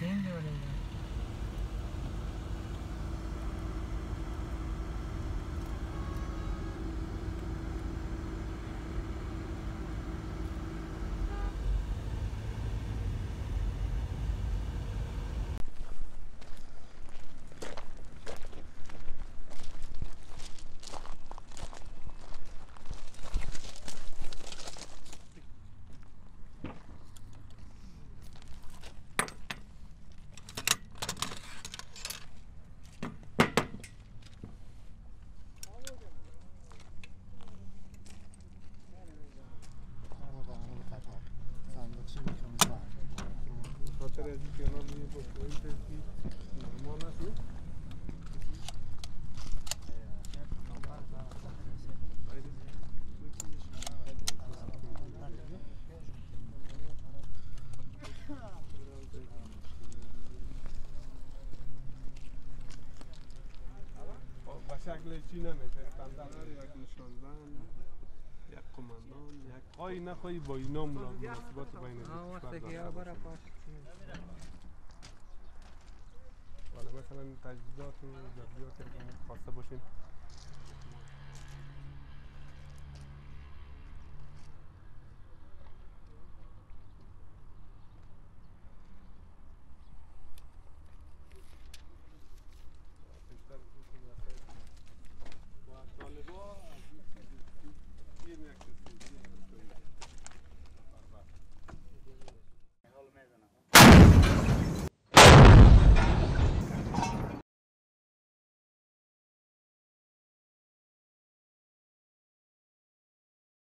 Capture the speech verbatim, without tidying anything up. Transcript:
شکل چی نمیشه استاندارد یک نشاندن یک قماندان یک خواهی نخواهی با اینا مناسبات بین کشور داشته باشه. ولی مثلا تجهیزات و ضروریاتی که خواسته باشین